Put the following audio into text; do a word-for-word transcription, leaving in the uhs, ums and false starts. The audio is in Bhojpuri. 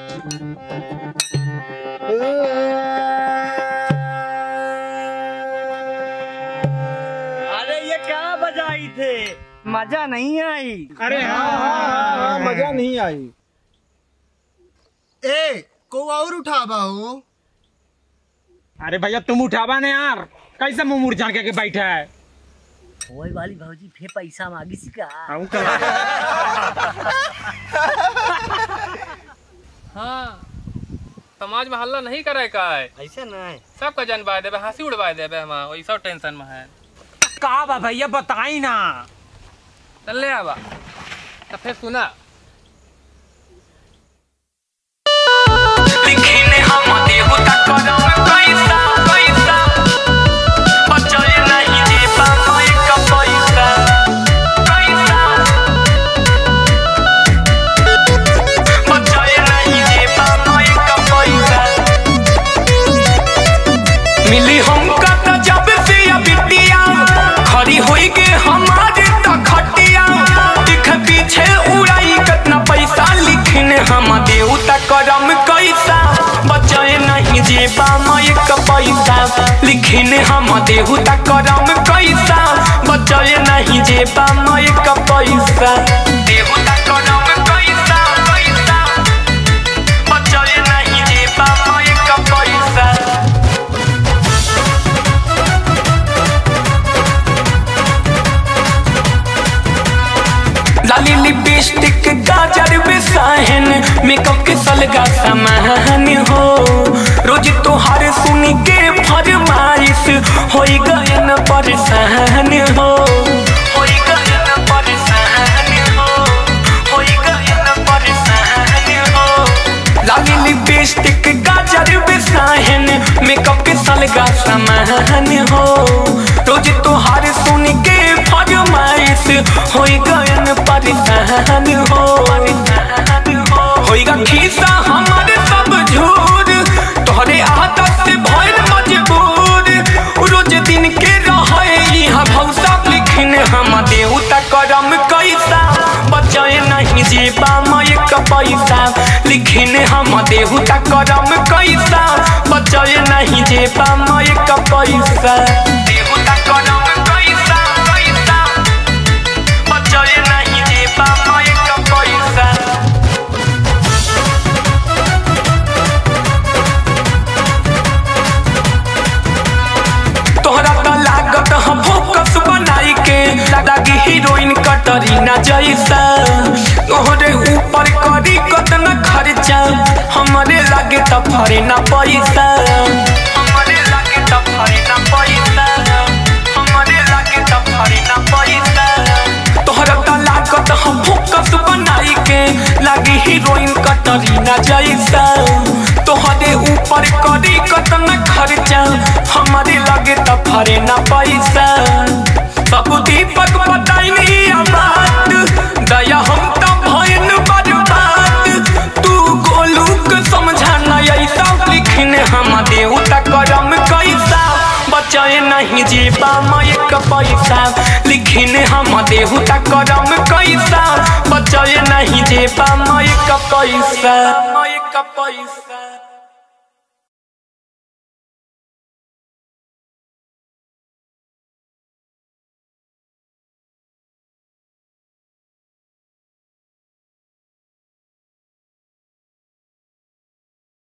अरे ये क्या बजाई थे, मजा नहीं आई। अरे हाँ हाँ हाँ, हाँ मजा नहीं आई। ए को और उठावा हो। अरे भैया तुम उठावा ने यार, कैसे मुंह मुड़ जान के बैठा है। ओए वाली भौजी फिर पैसा मांगी सी का। हाँ समाज में हल्ला नहीं करे का है, ऐसा नहीं सबका जनवा देबे, हंसी उड़वा देबे। हम वही सब टेंशन में है। का बा भैया बताई ना। चल ले आवा तो फिर सुना। लिखने हम देहु तक कदम पैसा पैसा बचले नहीं जे पाए का पैसा पैसा बचले नहीं जे पाए का पैसा मिली हमका त जब से बिटिया खड़ी होई के हमारे त खटिया दिख पीछे उड़ाई कितना पैसा लिखने हम देहु तक करम कैसा बचाए नहीं जेबा माई का पैसा लिखने हम देहु तक करम कैसा बचाए नहीं जेबा माई का पैसा देहु तक करम कैसा पैसा बचाए नहीं जेबा माई का पैसा लाली लिपस्टिक गाजर बेसाहन मेकअप के सलगा सामान हो रोज तोहार सुन के फरमाइश होई गयन परेशान हो होई गयन परेशान हो होई गयन परेशान हो लाली लिपस्टिक गाजर बेसाहन मेकअप के सलगा सामान हो रोज तोहार सुन के फरमाइश होई गयन परेशान हो होइगा खीसा हमारे सब झूर तोहरे आदत से भइल मजबूर रोज दिन के रहे यहाँ भौसा लिखने हम देहु तक करम कैसा बचाए नहीं जेबा माई का पैसा लिखने हम देहु तक करम कैसा बचाए नहीं जेबा माई का पैसा देहु तक करम कैसा पैसा बचाए नहीं जेबा माई का पैसा तोहरा त लागत हम फोकस बनाई के लागी हीरोइन कटरीना जैसा तोहरे ऊपर करी कतना खर्चा हमारे लागे त फरे ना पैसा हमारे लागे त फरे ना पैसा हमारे लागे त फरे ना पैसा तोहरा त लागत हम फोकस बनाई के लागी हीरोइन कटरीना जैसा तोहरे ऊपर करी कतना खर्चा हमारे लागे त फरे ना पैसा सब दीपक बताई नहीं बात दया हम त भयन बर्बाद तू गोलू के समझाना ऐसा लिखने हम देहु तक करम कैसा बचाए नहीं जेबा माई का पैसा लिखने हम देहु तक करम कैसा बचाए नहीं जेबा माई का पैसा माई का पैसा।